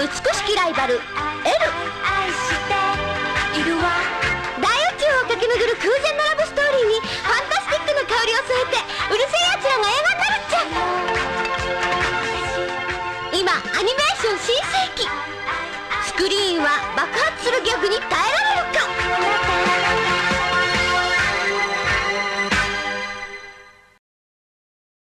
美しきライバル L。 大宇宙を駆け巡る空前のラブストーリーにファンタスティックの香りを添えてうるせえやつらが映画になるっちゃ。今アニメーション新世紀。スクリーンは爆発するギャグに耐えられ